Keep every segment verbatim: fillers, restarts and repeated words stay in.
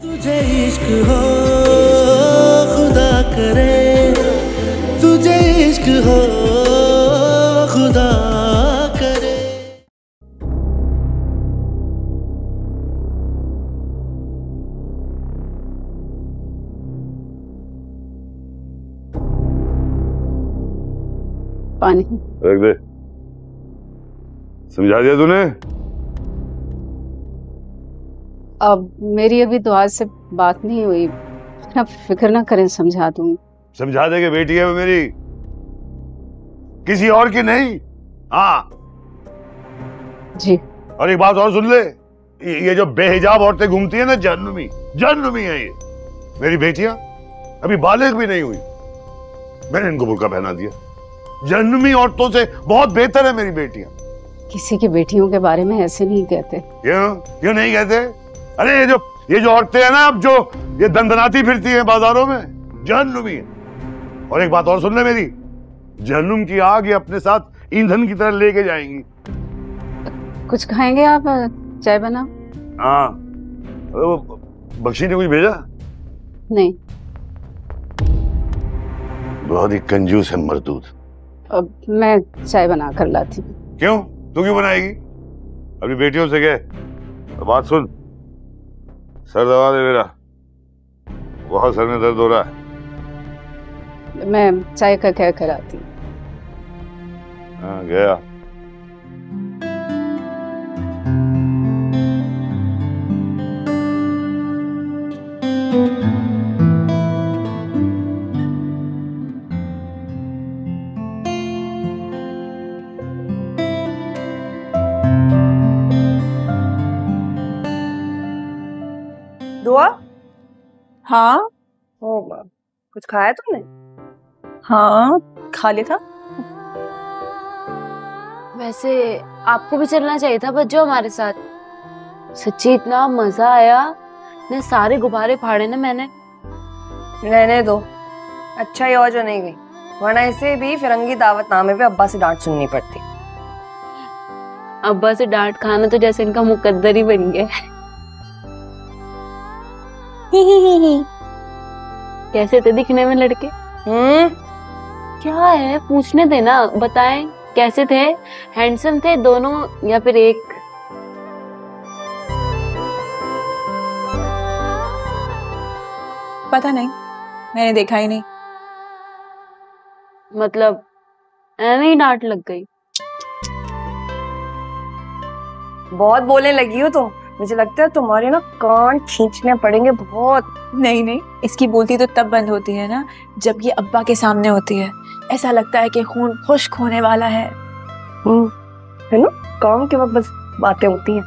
तुझे इश्क हो खुदा करे, तुझे इश्क हो खुदा करे। पानी रख दे। समझा दिया तूने? अब मेरी अभी तो आज से बात नहीं हुई, आप फिक्र ना करें, समझा दूंगी। समझा दे कि बेटी है वो मेरी, किसी और की नहीं। हाँ जी। और एक बात और सुन ले, ये जो बेहिजाब औरतें घूमती है ना, जहन्नुमी जहन्नुमी है ये। मेरी बेटियां अभी बालिग भी नहीं हुई, मैंने इनको बुर्का पहना दिया। जहन्नुमी औरतों से बहुत बेहतर है मेरी बेटियां। किसी की बेटियों के बारे में ऐसे नहीं कहते। क्यों क्यों नहीं कहते? अरे ये जो ये जो औरतें हैं ना, अब जो ये दंदनाती फिरती हैं बाजारों में, जहन्नुमी है। और एक बात और सुन ले मेरी, जहन्नुम की आग ये अपने साथ ईंधन की तरह लेके जाएंगी। कुछ खाएंगे आप? चाय बना? हाँ, वो बख्शी ने कुछ भेजा? नहीं। बहुत ही कंजूस है मरदूद। अब मैं चाय बना कर लाती हूँ। क्यों? तू क्यों बनाएगी? अपनी बेटियों से कह। तो बात सुन, सर दबा दे मेरा, बहुत सर में दर्द हो रहा है। मैं चाय का क्या कराती हूँ। हाँ गया। दुआ? हाँ। ओ, कुछ खाया तुमने? हाँ खा लिया था। वैसे आपको भी चलना चाहिए था बच्चों हमारे साथ, सच्ची इतना मजा आया, ने सारे गुब्बारे फाड़े ना मैंने। रहने दो, अच्छा ही और जो नहीं गई, वरना इसे भी फिरंगी दावतनामे पे अब्बा से डांट सुननी पड़ती। अब्बा से डांट खाना तो जैसे इनका मुकद्दर ही बन गया। कैसे थे दिखने में लड़के? हम्म क्या है पूछने देना, बताएं कैसे थे? हैंडसम थे दोनों या फिर एक? पता नहीं, मैंने देखा ही नहीं। मतलब ऐਵੇਂ ही डांट लग गई? बहुत बोलने लगी हो तुम, मुझे लगता है तुम्हारे ना कान खींचने पड़ेंगे बहुत। नहीं नहीं, इसकी बोलती तो तब बंद होती है ना जब ये अब्बा के सामने होती है। ऐसा लगता है कि खून खुश्क होने वाला है। हम्म है ना, काम के वक्त बस बातें होती हैं।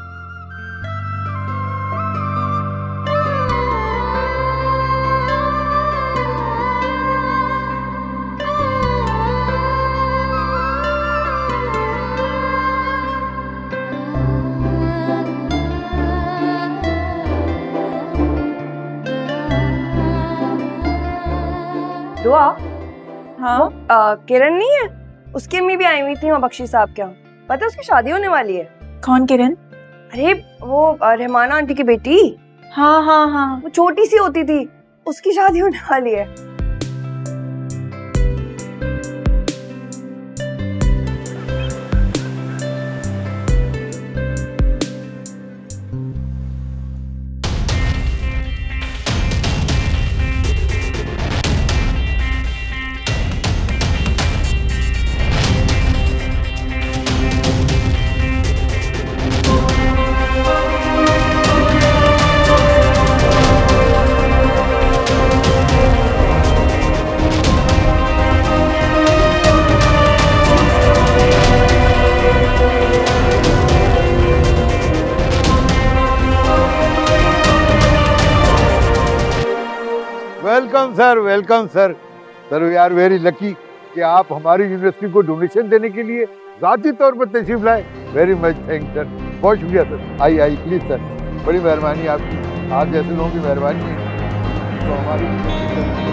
दुआ? हाँ। आ, किरण नहीं है, उसकी अम्मी भी आई हुई थी वहाँ बख्शी साहब के यहाँ। पता है उसकी शादी होने वाली है। कौन किरण? अरे वो रहमाना आंटी की बेटी। हाँ हाँ हाँ, वो छोटी सी होती थी, उसकी शादी होने वाली है। Welcome sir, welcome sir. Sir we are very lucky कि आप हमारी यूनिवर्सिटी को डोनेशन देने के लिए ज़ाती तौर पर तशरीफ लाए। वेरी मच थैंक सर, बहुत शुक्रिया sir. I I please sir, बड़ी मेहरबानी आपकी, आप जैसे लोगों की मेहरबानी है तो हमारी।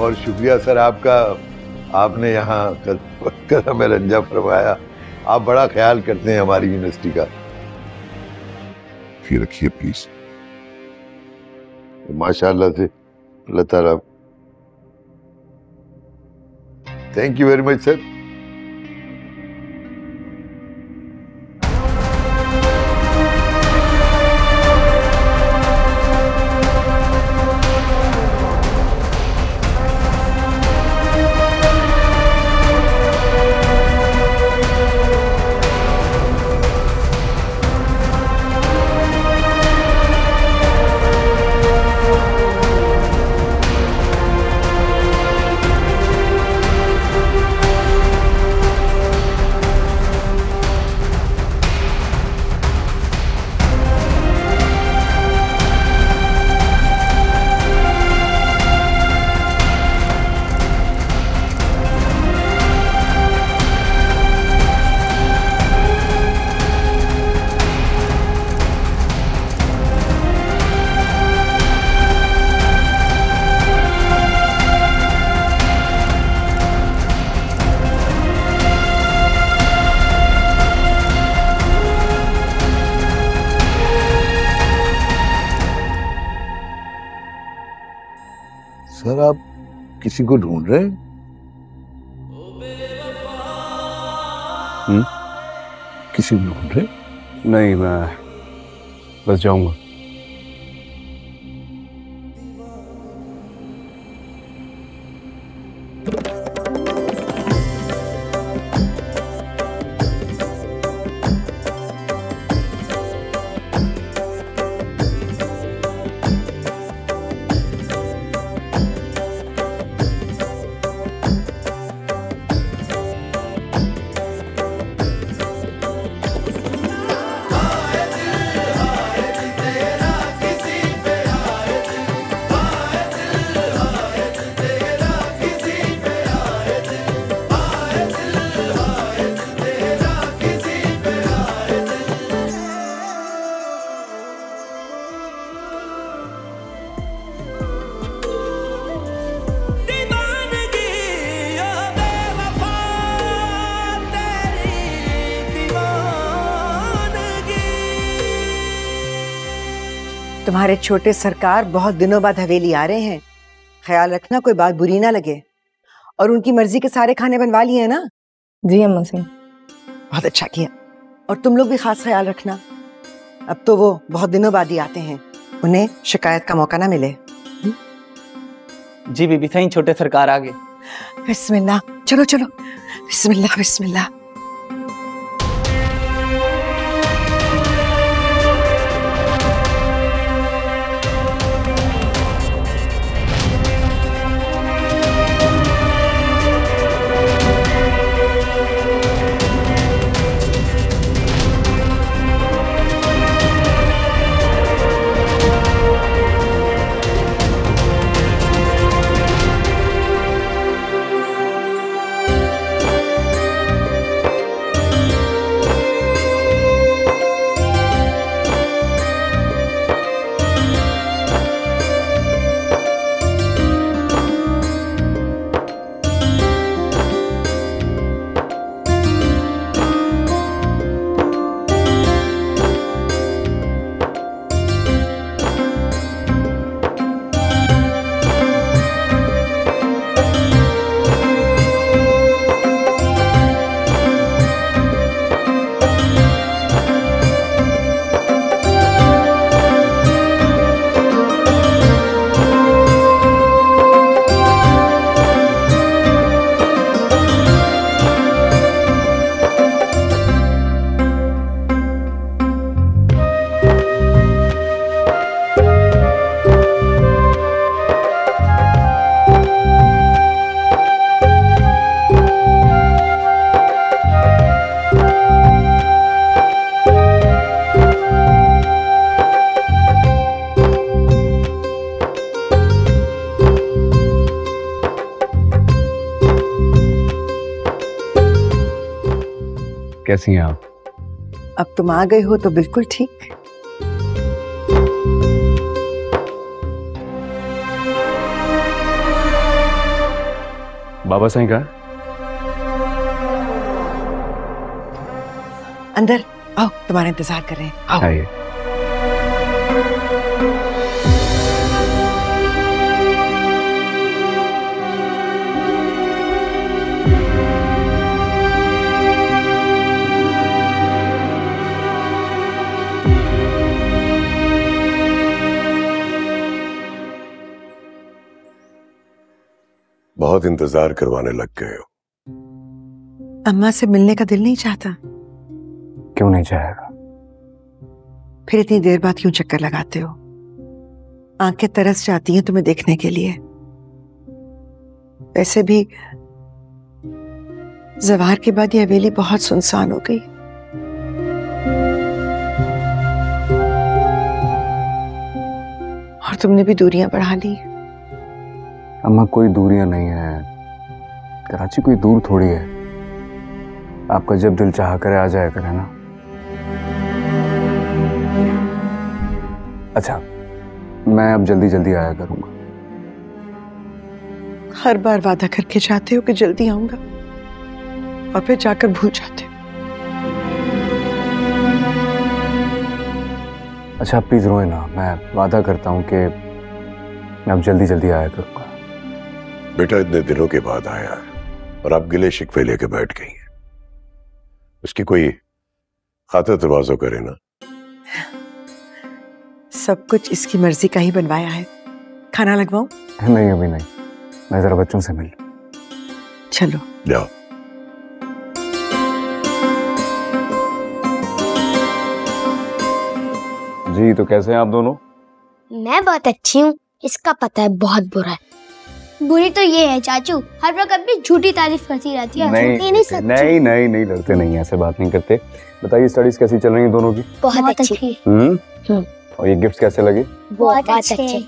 और शुक्रिया सर आपका, आपने यहाँ कदम में रंजा फरमाया। आप बड़ा ख्याल करते हैं हमारी यूनिवर्सिटी का। फिर रखिए प्लीज। माशाअल्लाह से अल्लाह ताला। Thank you very much sir. Sir आप किसी को ढूंढ रहे हैं? हम्म? किसी को ढूंढ रहे हैं? नहीं, मैं बस जाऊंगा। तुम्हारे छोटे सरकार बहुत दिनों बाद हवेली आ रहे हैं। ख्याल रखना कोई बात बुरी ना लगे। और उनकी मर्जी के सारे खाने बनवा लिए हैं ना? जी अम्मा जी। बहुत अच्छा किया। और तुम लोग भी खास ख्याल रखना। अब तो वो बहुत दिनों बाद ही आते हैं, उन्हें शिकायत का मौका ना मिले। जी बीबी, सही छोटे सरकार आ गए। बिस्मिल्लाह, चलो चलो, बिस्मिल्लाह बिस्मिल्लाह। कैसी हैं आप? अब तुम आ गए हो तो बिल्कुल ठीक। बाबा साईं कहाँ है? अंदर आओ, तुम्हारा इंतजार कर रहे हैं। आओ। आइए। बहुत इंतजार करवाने लग गए हो। अम्मा से मिलने का दिल नहीं चाहता? क्यों नहीं चाहेगा? फिर इतनी देर बाद क्यों चक्कर लगाते हो? आंखें तरस जाती हैं तुम्हें देखने के लिए। वैसे भी जवार के बाद ये हवेली बहुत सुनसान हो गई। और तुमने भी दूरियां बढ़ा ली। अम्मा कोई दूरियां नहीं है, कराची कोई दूर थोड़ी है। आपका जब दिल चाहा करे आ जाया करे ना। अच्छा, मैं अब जल्दी जल्दी आया करूंगा। हर बार वादा करके जाते हो कि जल्दी आऊंगा और फिर जाकर भूल जाते हो। अच्छा प्लीज रोए ना, मैं वादा करता हूं कि मैं अब जल्दी जल्दी आया करूंगा। बेटा इतने दिनों के बाद आया है और आप गिले शिकवे लेके बैठ गई हैं। उसकी कोई खातिर तवाज़ो करे ना। सब कुछ इसकी मर्जी का ही बनवाया है। खाना लगवाऊं? नहीं अभी नहीं, मैं जरा बच्चों से मिल। चलो जाओ। जी तो कैसे हैं आप दोनों? मैं बहुत अच्छी हूँ, इसका पता है बहुत बुरा है। बुरी तो ये है चाचू, हर वक्त अपनी झूठी तारीफ करती रहती है। नहीं झूठी नहीं सच्ची। नहीं नहीं नहीं लड़ते नहीं, ऐसे बात नहीं करते। बताइए स्टडीज कैसी चल रही हैं दोनों की? बहुत अच्छी। हम्म और ये गिफ्ट कैसे लगे? बहुत अच्छे।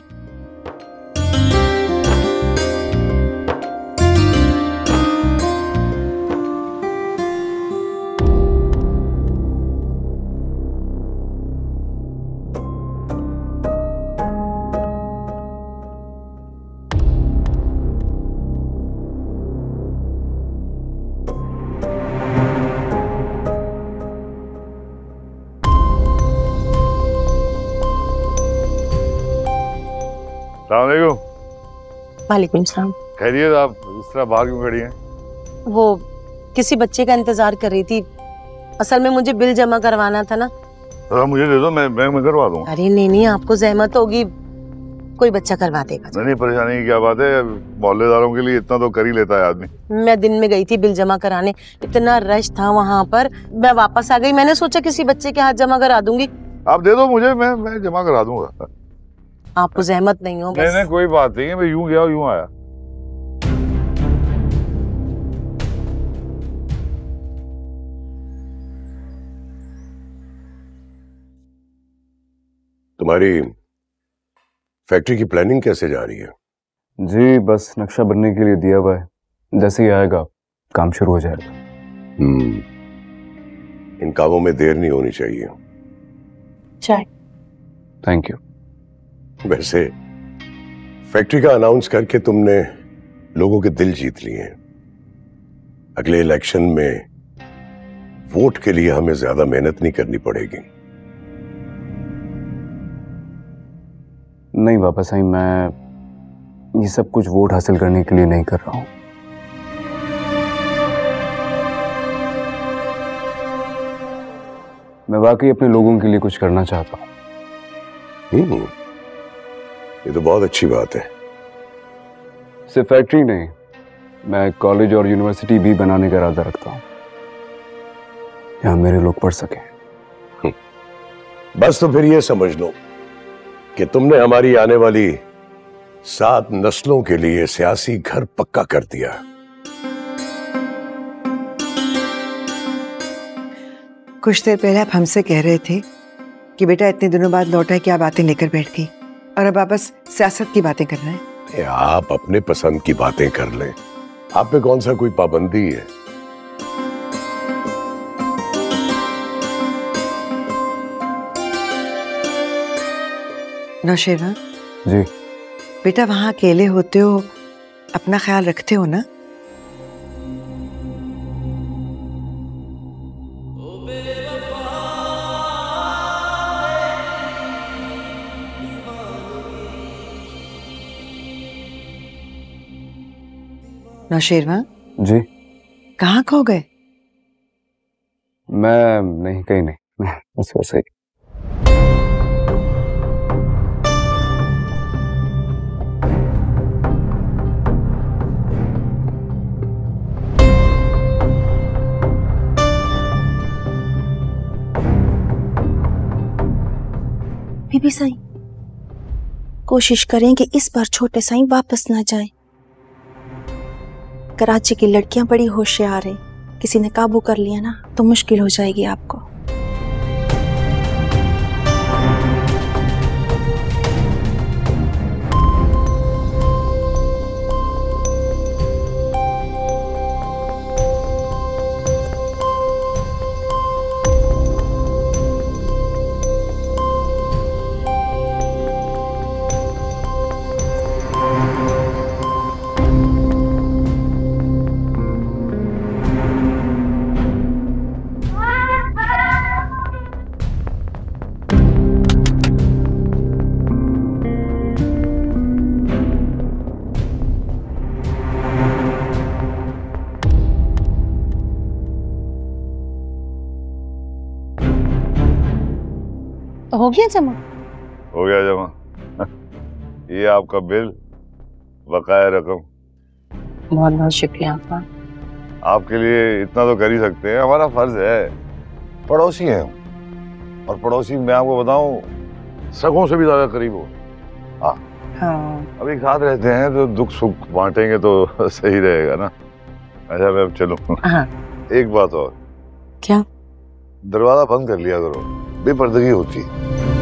वालेकुम सलाम। खैरियत? आप इस तरह बाहर क्यों खड़ी हैं? वो किसी बच्चे का इंतजार कर रही थी। असल में मुझे बिल जमा करवाना था ना। तो मुझे दे दो, मैं मैं, मैं करवा दूँ। अरे नहीं नहीं, आपको जहमत होगी, कोई बच्चा करवा देगा। नहीं नहीं, परेशानी की क्या बात है, मोहल्लेदारों के लिए इतना तो कर ही लेता है आदमी। मैं दिन में गई थी बिल जमा कराने, इतना रश था वहाँ पर, मैं वापस आ गई। मैंने सोचा किसी बच्चे के हाथ जमा करा दूंगी। आप दे दो मुझे, मैं मैं जमा करा दूंगा। आपको जहमत नहीं हो? नहीं नहीं कोई बात नहीं है, मैं यूं गया यूं आया। तुम्हारी फैक्ट्री की प्लानिंग कैसे जा रही है? जी बस नक्शा बनने के लिए दिया हुआ है, जैसे ही आएगा काम शुरू हो जाएगा। हम्म इन कामों में देर नहीं होनी चाहिए। चाय। Thank you. वैसे फैक्ट्री का अनाउंस करके तुमने लोगों के दिल जीत लिए हैं। अगले इलेक्शन में वोट के लिए हमें ज्यादा मेहनत नहीं करनी पड़ेगी। नहीं बाबा साईं, मैं ये सब कुछ वोट हासिल करने के लिए नहीं कर रहा हूं। मैं वाकई अपने लोगों के लिए कुछ करना चाहता हूं। हम्म ये तो बहुत अच्छी बात है। सिर्फ फैक्ट्री नहीं, मैं कॉलेज और यूनिवर्सिटी भी बनाने का इरादा रखता हूं, यहाँ मेरे लोग पढ़ सके। बस तो फिर ये समझ लो कि तुमने हमारी आने वाली सात नस्लों के लिए सियासी घर पक्का कर दिया। कुछ देर पहले आप हमसे कह रहे थे कि बेटा इतने दिनों बाद लौटा है, क्या बातें लेकर बैठ गई, और अब वापस सियासत की बातें कर रहे हैं। आप अपने पसंद की बातें कर लें, आप पे कौन सा कोई पाबंदी है? नौशेरा जी बेटा, वहां अकेले होते हो, अपना ख्याल रखते हो ना? नौशेरवा जी। कहाँ खो गए? मैं नहीं, कहीं नहीं, मैं बस वैसे ही। बीबी साईं, कोशिश करें कि इस बार छोटे साईं वापस ना जाएं। कराची की लड़कियां बड़ी होशियार हैं, किसी ने काबू कर लिया ना तो मुश्किल हो जाएगी आपको। हो गया जमा? हो गया जमा। ये आपका बिल, बकाया रकम। बहुत बहुत शुक्रिया आपका। आपके लिए इतना तो कर ही सकते हैं, हमारा फर्ज है। पड़ोसी हैं हम, और पड़ोसी मैं आपको बताऊं सगों से भी ज्यादा करीब हो। हाँ हाँ। अभी साथ रहते हैं तो दुख सुख बांटेंगे तो सही रहेगा ना। अच्छा मैं अब चलूं? हाँ। एक बात और। क्या? दरवाजा बंद कर लिया करो, बेपर्दगी होती है।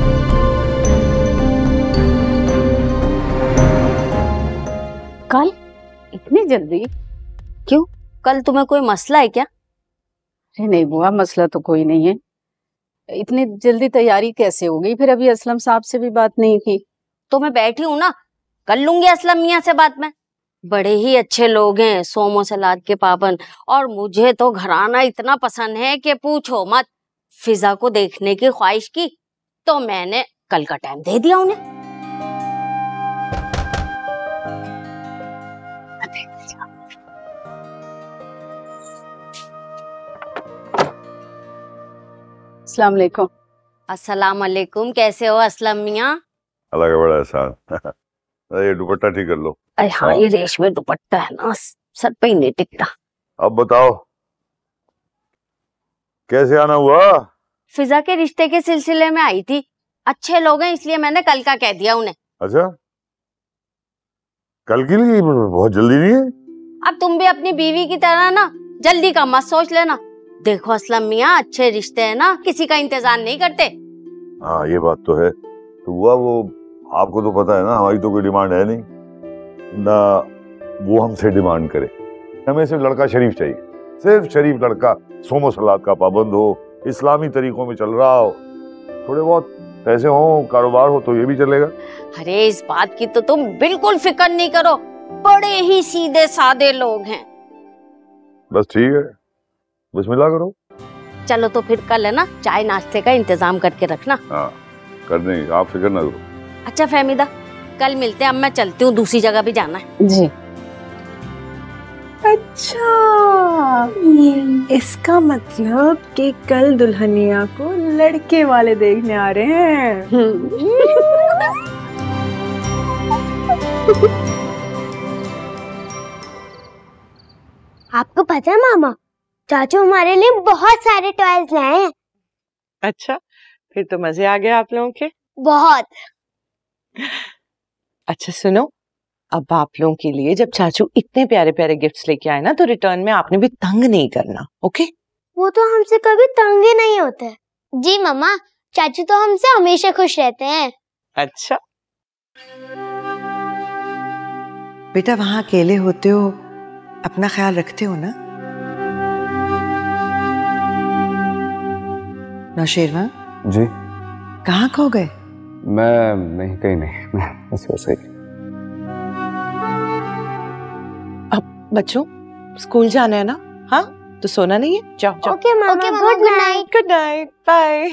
कल इतनी जल्दी? क्यों, कल तुम्हें कोई मसला है क्या? अरे नहीं बुआ, मसला तो कोई नहीं है। इतनी जल्दी तैयारी कैसे हो गई? फिर अभी असलम साहब से भी बात नहीं की। तो मैं बैठी हूँ ना, कर लूंगी असलम मियाँ से बात में। बड़े ही अच्छे लोग हैं, सोमो सलाद के पाबंद। और मुझे तो घराना इतना पसंद है कि पूछो मत। फिजा को देखने की ख्वाहिश की तो मैंने कल का टाइम दे दिया उन्हें। अस्सलाम वालेकुम। अस्सलाम वालेकुम, कैसे हो असलम मियाँ? अल्लाह का बड़ा एहसान। ये दुपट्टा ठीक कर लो। अरे हाँ, ये रेशमी दुपट्टा है ना, सर पे ही नहीं टिकता। अब बताओ कैसे आना हुआ? फिजा के रिश्ते के सिलसिले में आई थी। अच्छे लोग हैं इसलिए मैंने कल का कह दिया उन्हें। अच्छा, कल के लिए? बहुत जल्दी नहीं है? अब तुम भी अपनी बीवी की तरह ना जल्दी का मत सोच लेना। देखो असलम मियाँ, अच्छे रिश्ते हैं ना, किसी का इंतजार नहीं करते। हाँ ये बात तो है। तो हुआ वो, आपको तो पता है ना हमारी तो कोई डिमांड है नहीं ना, वो हमसे डिमांड करे। हमें सिर्फ लड़का शरीफ चाहिए, सिर्फ शरीफ लड़का, सोमो सलाद का पाबंद हो, इस्लामी तरीकों में चल रहा हो, थोड़े बहुत पैसे हो, कारोबार हो तो ये भी चलेगा। अरे इस बात की तो तुम बिल्कुल फिक्र नहीं करो, बड़े ही सीधे सादे लोग हैं। बस ठीक है, बिस्मिल्लाह करो। चलो तो फिर कल है ना चाय नाश्ते का इंतजाम करके रखना। हाँ कर देंगे, आप फिक्र ना करो। अच्छा फहमीदा, कल मिलते हैं। अब मैं चलती हूँ, दूसरी जगह भी जाना है। जी। अच्छा, इसका मतलब कि कल दुल्हनिया को लड़के वाले देखने आ रहे हैं। आपको पता है मामा, चाचू हमारे लिए बहुत सारे टॉयज लाए हैं। अच्छा, फिर तो मजे आ गए आप लोगों के। बहुत। अच्छा सुनो, अब आप लोगों के लिए जब चाचू इतने प्यारे प्यारे गिफ्ट्स लेके आए ना, तो रिटर्न में आपने भी तंग नहीं करना, ओके? वो तो हमसे कभी तंग ही नहीं होते। जी मम्मा, चाचू तो हमसे हमेशा खुश रहते हैं। अच्छा बेटा, वहाँ अकेले होते हो, अपना ख्याल रखते हो ना? नौशेरवा जी। कहाँ खो गए? मैं नहीं, कहीं नहीं, मैं बस वैसे ही। अब बच्चों स्कूल जाना है ना? हाँ तो सोना नहीं है, जाओ जाओ। ओके मामा, good night. Good night, bye.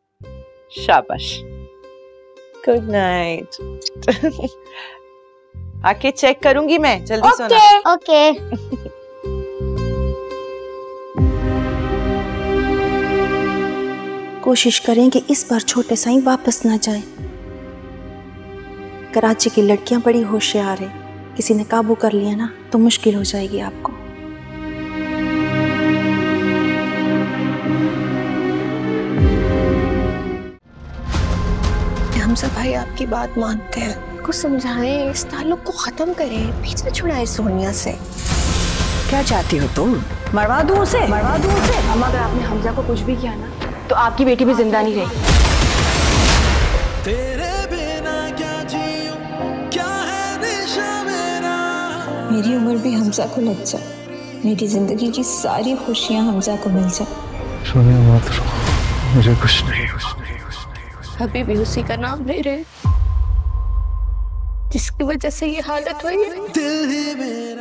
शाबाश, गुड नाइट। आके चेक करूंगी मैं, जल्दी ओके, सोना। ओके। कोशिश करें कि इस बार छोटे साईं वापस ना जाए। कराची की लड़कियां बड़ी होशियार है, किसी ने काबू कर लिया ना तो मुश्किल हो जाएगी आपको। हमजा भाई आपकी बात मानते हैं, कुछ समझाएं, इस ताल्लुक को खत्म करें, पीछे छुड़ाएं सोनिया से। क्या चाहती हो तुम? मरवा दूं उसे? मरवा दूं उसे? अम्मा अगर आपने हमजा को कुछ भी किया ना तो आपकी बेटी भी जिंदा नहीं रहेगी। तेरे बिना क्या जीऊं, क्या है निशा मेरा। मेरी उम्र भी हमजा को लग जाए, मेरी जिंदगी की सारी खुशियां हमजा को मिल जाए। सोनिया मत रो, मुझे कुछ नहीं, कुछ नहीं, अभी भी उसी का नाम ले रहे जिसकी वजह से ये हालत हुई है। दिल ही मेरा।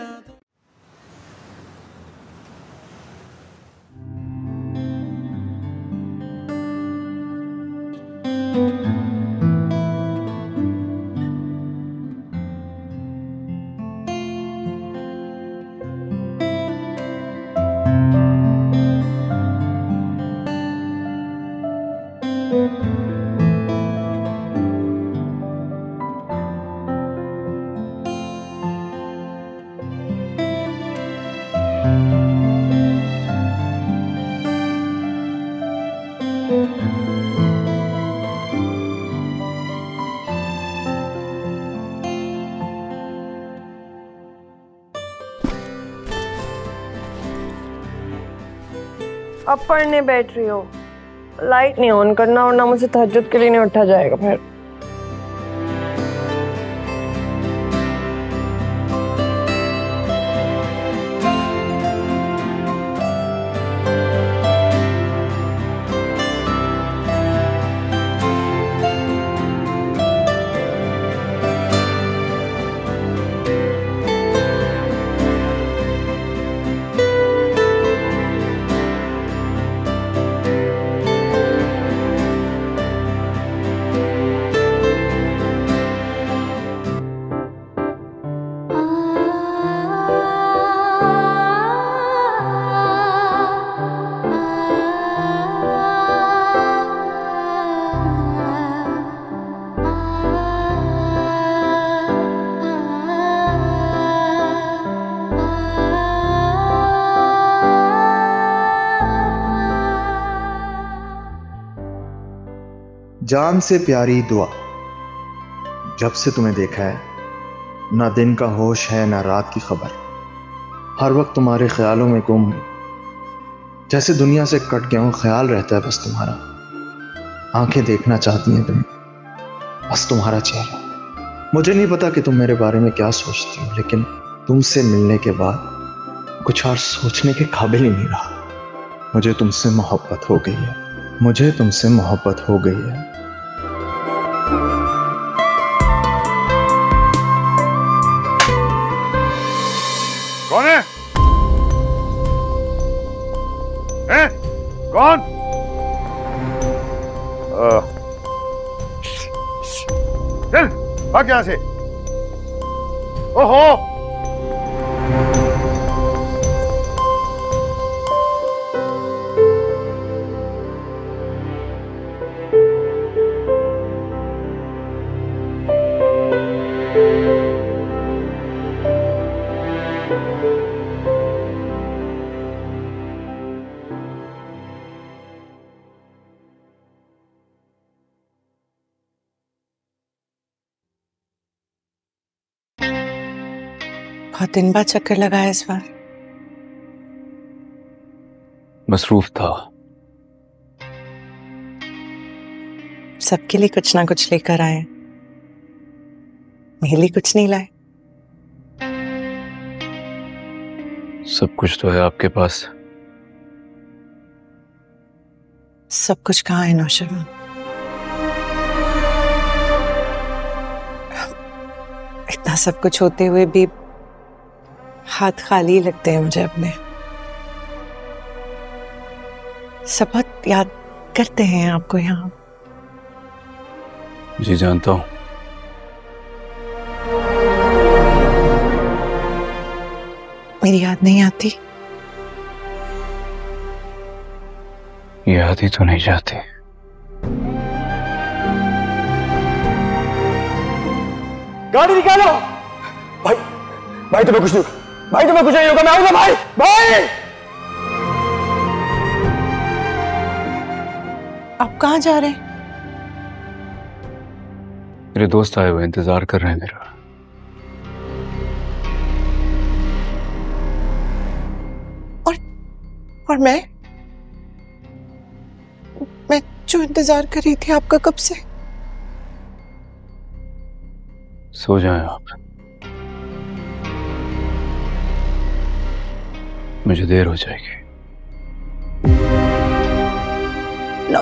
अब पढ़ने बैठ रही हो, लाइट नहीं ऑन करना वरना मुझे तहज्जुद के लिए नहीं उठा जाएगा फिर। जान से प्यारी दुआ, जब से तुम्हें देखा है ना दिन का होश है ना रात की खबर, हर वक्त तुम्हारे ख्यालों में गुम हूं, जैसे दुनिया से कट गया हूं, ख्याल रहता है बस तुम्हारा। आंखें देखना चाहती हैं तुम्हें, बस तुम्हारा चेहरा। मुझे नहीं पता कि तुम मेरे बारे में क्या सोचती हो, लेकिन तुमसे मिलने के बाद कुछ और सोचने के काबिल ही नहीं रहा। मुझे तुमसे मोहब्बत हो गई है, मुझे तुमसे मोहब्बत हो गई है। कौन है? हैं? कौन? आ, चल भाग यहां से। ओहो, बहुत दिन बाद चक्कर लगाया इस बार। मसरूफ था। सबके लिए कुछ ना कुछ लेकर आए, मेरे लिए कुछ नहीं लाए। सब कुछ तो है आपके पास। सब कुछ कहाँ है नौशरवान? इतना सब कुछ होते हुए भी हाथ खाली लगते हैं मुझे अपने। सब बहुत याद करते हैं आपको यहाँ। जी जानता हूं। मेरी याद नहीं आती? याद ही तो नहीं जाती। गाड़ी निकालो। भाई भाई तुम्हें कुछ नहीं होगा, भाई तुम्हें कुछ नहीं होगा, मैं आऊंगा भाई। भाई आप कहाँ जा रहे हैं? मेरे दोस्त आए हुए इंतजार कर रहे हैं मेरा। और और मैं मैं जो इंतजार कर रही थी आपका कब से। सो जाएं आप, मुझे देर हो जाएगी। no.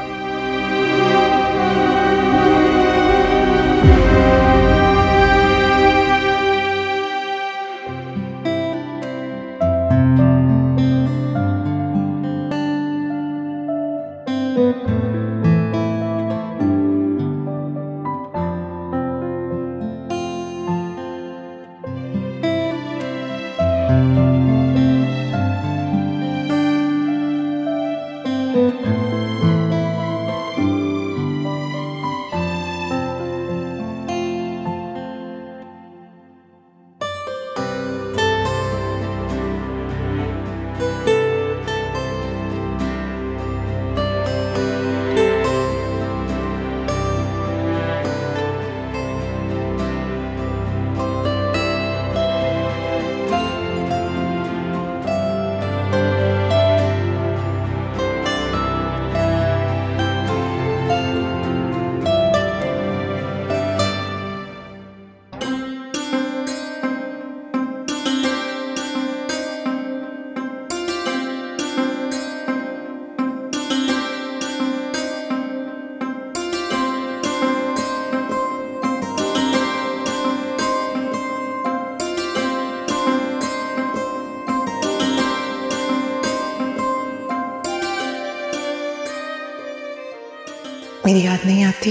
मेरी याद नहीं आती?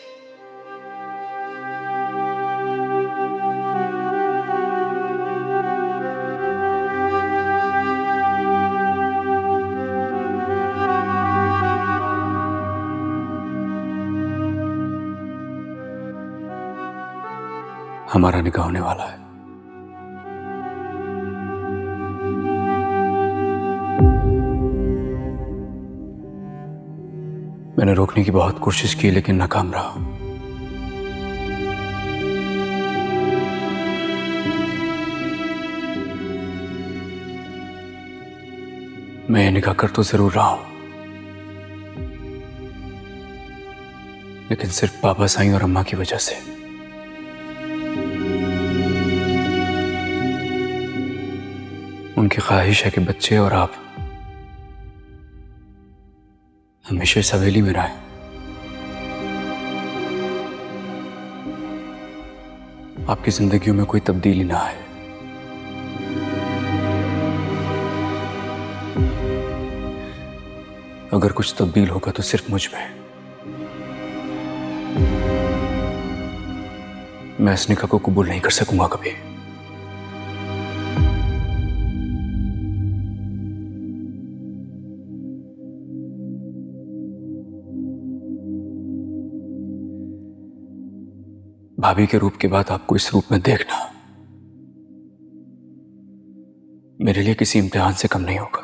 हमारा निकाह होने वाला है। मैंने रोकने की बहुत कोशिश की लेकिन नाकाम रहा। मैं ये निकाह कर तो जरूर रहा हूं, लेकिन सिर्फ पापा, साईं और अम्मा की वजह से। उनकी ख्वाहिश है कि बच्चे और आप हमेशा इस हवेली में रहे। आपकी जिंदगियों में कोई तब्दीली ना आए। अगर कुछ तब्दील होगा तो सिर्फ मुझ में। मैं इस निकाह को कबूल नहीं कर सकूंगा कभी। भाभी के रूप के बाद आपको इस रूप में देखना मेरे लिए किसी इम्तिहान से कम नहीं होगा।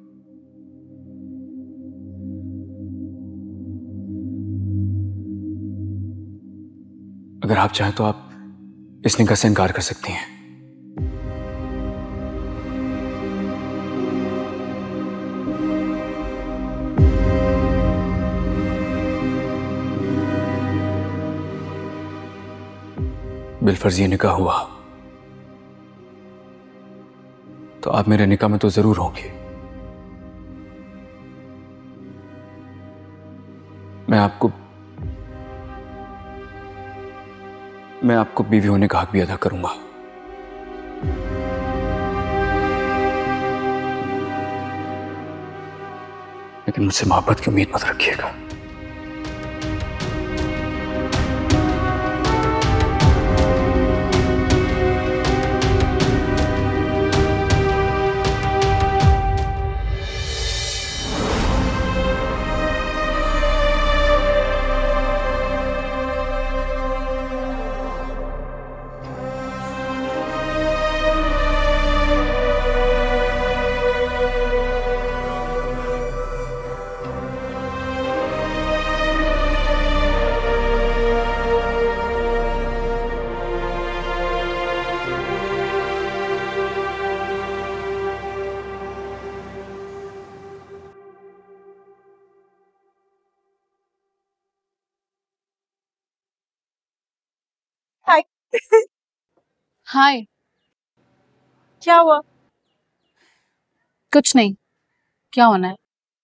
अगर आप चाहें तो आप इस निकाह से इनकार कर सकती हैं। बिलफर्ज ये निकाह हुआ तो आप मेरे निकाह में तो जरूर होंगे। मैं आपको मैं आपको बीवी होने का हक भी अदा करूंगा। लेकिन मुझसे मोहब्बत की उम्मीद मत रखिएगा। हाय। हाय। क्या हुआ? कुछ नहीं, क्या होना है?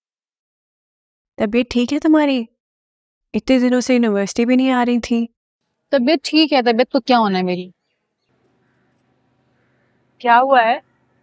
तबीयत ठीक है तुम्हारी? इतने दिनों से यूनिवर्सिटी भी नहीं आ रही थी। तबीयत ठीक है, तबीयत को क्या होना है मेरी? क्या हुआ है?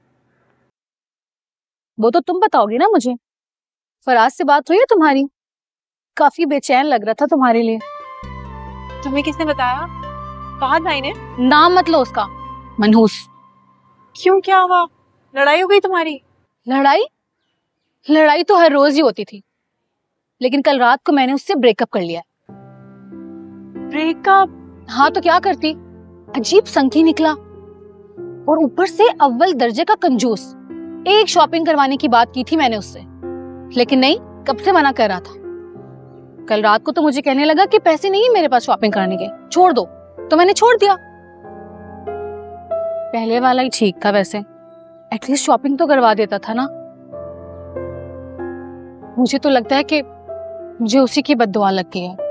वो तो तुम बताओगी ना मुझे। फराज से बात हुई है तुम्हारी? काफी बेचैन लग रहा था तुम्हारे लिए। तुम्हें किसने बताया? फहद भाई ने? नाम मत लो उसका, मनहूस। क्यों, क्या हुआ? लड़ाई हो गई तुम्हारी? लड़ाई? लड़ाई तो हर रोज ही होती थी, लेकिन कल रात को मैंने उससे ब्रेकअप कर लिया। ब्रेकअप? हाँ तो क्या करती, अजीब संगी निकला, और ऊपर से अव्वल दर्जे का कंजूस। एक शॉपिंग करवाने की बात की थी मैंने उससे, लेकिन नहीं, कब से मना कर रहा था। कल रात को तो मुझे कहने लगा कि पैसे नहीं है मेरे पास शॉपिंग करने के, छोड़ दो। तो मैंने छोड़ दिया। पहले वाला ही ठीक था वैसे, एटलीस्ट शॉपिंग तो करवा देता था ना। मुझे तो लगता है कि मुझे उसी की बद्दुआ लग गई है।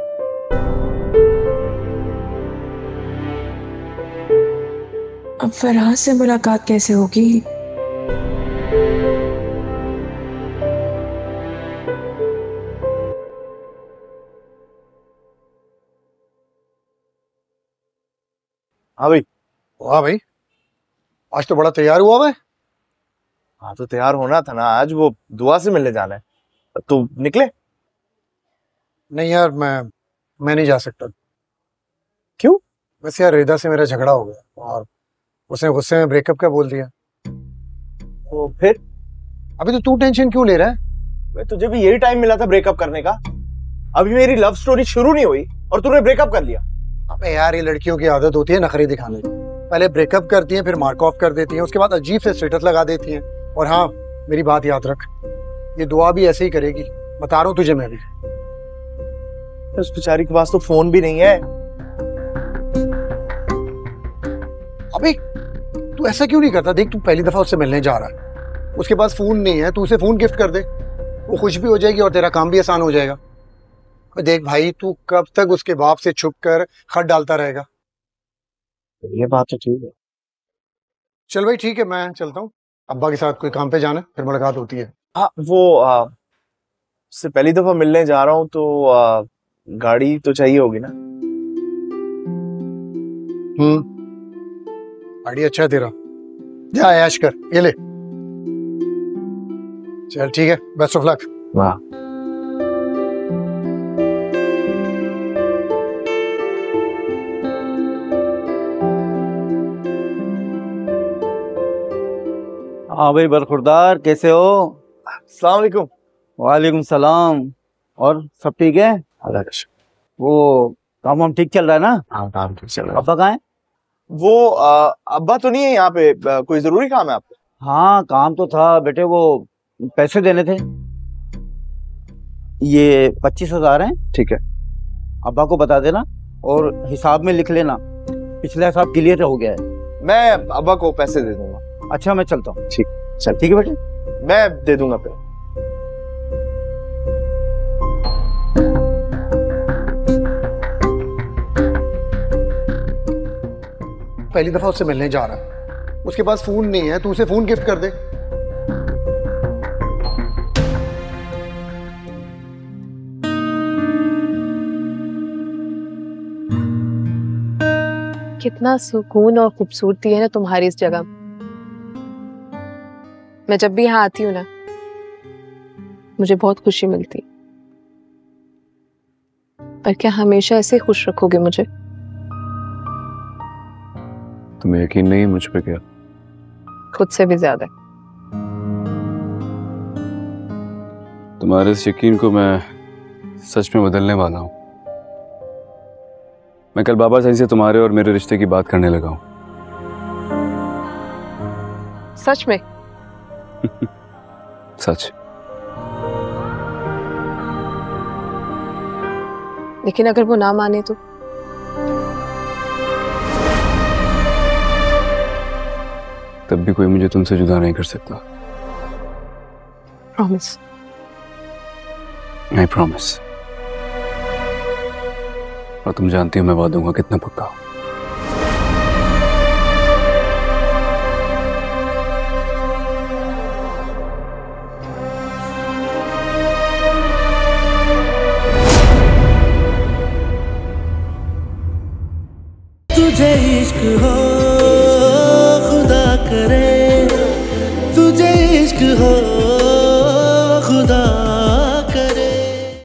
अब फराज से मुलाकात कैसे होगी? हाँ भाई। वाह भाई, आज तो बड़ा तैयार हुआ मैं। हाँ तो तैयार होना था ना, आज वो दुआ से मिलने जाना है। तू निकले? नहीं यार, मैं मैं नहीं जा सकता। क्यों? वैसे यार रेदा से मेरा झगड़ा हो गया और उसने गुस्से में ब्रेकअप का बोल दिया। तो फिर? अभी तो तू टेंशन क्यों ले रहा है? मैं तुझे भी यही टाइम मिला था ब्रेकअप करने का। अभी मेरी लव स्टोरी शुरू नहीं हुई और तूने ब्रेकअप कर लिया। अबे यार, ये लड़कियों की आदत होती है नखरे दिखाने की। पहले ब्रेकअप करती हैं, फिर मार्क ऑफ कर देती हैं, उसके बाद अजीब से स्टेटस लगा देती हैं। और हाँ, मेरी बात याद रख, ये दुआ भी ऐसे ही करेगी, बता रहा हूँ तुझे मैं भी। उस बेचारी के पास तो फोन भी नहीं है। अबे तू ऐसा क्यों नहीं करता? देख, तू पहली दफा उससे मिलने जा रहा है, उसके पास फोन नहीं है, तू उसे फोन गिफ्ट कर दे, वो खुश भी हो जाएगी और तेरा काम भी आसान हो जाएगा। देख भाई, तू कब तक उसके बाप से छुप कर खत डालता रहेगा? ये बात तो ठीक है। चल भाई ठीक है, मैं चलता हूँ, अब्बा के साथ कोई काम पे जाना है, फिर मुलाकात होती है। हाँ वो आ, उससे पहली दफा मिलने जा रहा हूँ तो आ, गाड़ी तो चाहिए होगी ना? हम्म, गाड़ी अच्छा है तेरा, जा ऐश कर, ये ले। चल ठीक है, बेस्ट ऑफ लक। वाह। हाँ भाई बरखुरदार, कैसे हो? अस्सलाम वालेकुम। वालेकुम सलाम। और सब ठीक है? वो काम वाम ठीक चल रहा है ना? हाँ काम ठीक चल रहा है। अब्बा कहाँ है? वो आ, अब्बा तो नहीं है यहाँ पे, आ, कोई जरूरी काम है आपको? हाँ काम तो था बेटे, वो पैसे देने थे। ये पच्चीस हजार है। ठीक है। अब्बा को बता देना और हिसाब में लिख लेना, पिछला हिसाब क्लियर हो गया है। मैं अब्बा को पैसे दे दूंगा। अच्छा मैं चलता हूँ। ठीक, चल ठीक है बेटे, मैं दे दूंगा फिर। पहली दफा उससे मिलने जा रहा है, उसके पास फोन नहीं है, तू उसे फोन गिफ्ट कर दे। कितना सुकून और खूबसूरती है ना तुम्हारी इस जगह। मैं जब भी यहाँ आती हूँ ना, मुझे बहुत खुशी मिलती। पर क्या हमेशा ऐसे खुश रखोगे मुझे? तुम्हें यकीन नहीं मुझ पे? क्या खुद से भी ज्यादा। तुम्हारे इस यकीन को मैं सच में बदलने वाला हूँ। मैं कल बाबा साईं से तुम्हारे और मेरे रिश्ते की बात करने लगा हूँ। सच में? सच। लेकिन अगर वो ना माने तो? तब भी कोई मुझे तुमसे जुदा नहीं कर सकता। प्रॉमिस? I promise. और तुम जानती हो मैं वादों का कितना पक्का हूं। तुझे इश्क हो खुदा करे तुझे इश्क हो